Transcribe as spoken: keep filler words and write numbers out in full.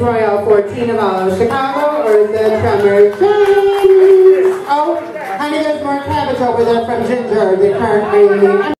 Royale for Tina Malo, Chicago, Eartha Tremors James. Oh, honey, there's more cabbage over there from Ginger. They currently